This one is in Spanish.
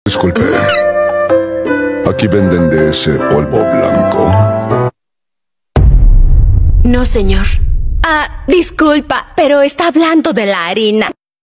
Disculpe. Aquí venden de ese polvo blanco. No, señor. Disculpa, pero está hablando de la harina.